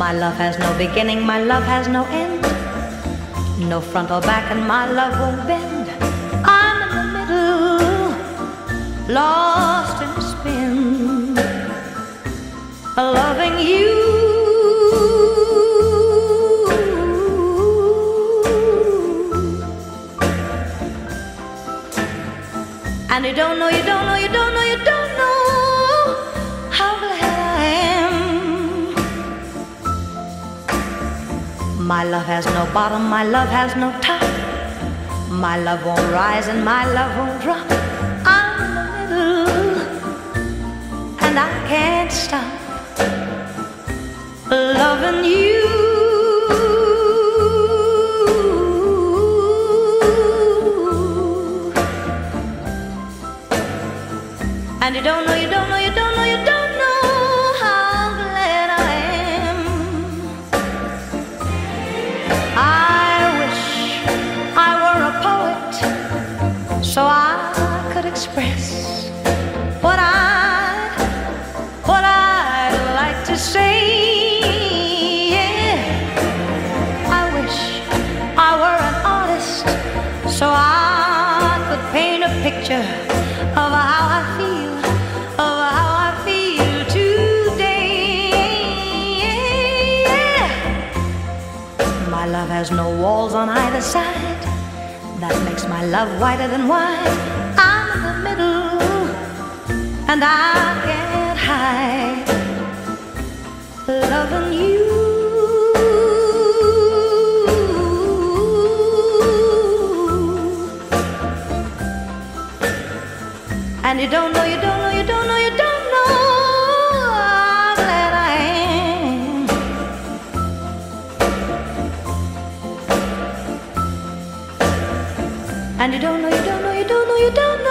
My love has no beginning, my love has no end. No front or back, and my love won't bend. I'm in the middle, lost in a spin, loving you. And you don't know, you don't know, you don't know, you don't know how glad I am. My love has no bottom, my love has no top. My love won't rise and my love won't drop. I'm in the middle and I can't stop loving you. And you don't know, you don't know, you don't know, you don't know how glad I am. I wish I were a poet so I could express what I'd like to say. Yeah. I wish I were an artist so I could paint a picture of how I feel, of how I feel today. Yeah. My love has no walls on either side. That makes my love whiter than wine. I'm in the middle and I can't hide loving you. And you don't know, you don't know, you don't know, you don't know how glad I am. And you don't know, you don't know, you don't know, you don't know